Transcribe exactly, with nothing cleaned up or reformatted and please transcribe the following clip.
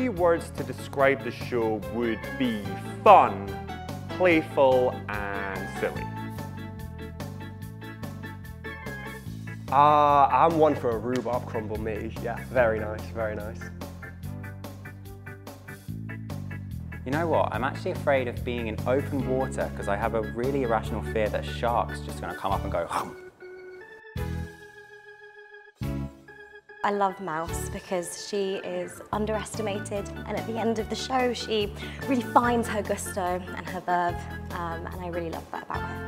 three words to describe the show would be fun, playful, and silly. Ah, uh, I'm one for a rhubarb crumble me. Yeah, very nice, very nice. You know what? I'm actually afraid of being in open water because I have a really irrational fear that a shark's just going to come up and go hum. I love Mouse because she is underestimated, and at the end of the show she really finds her gusto and her verve, um, and I really love that about her.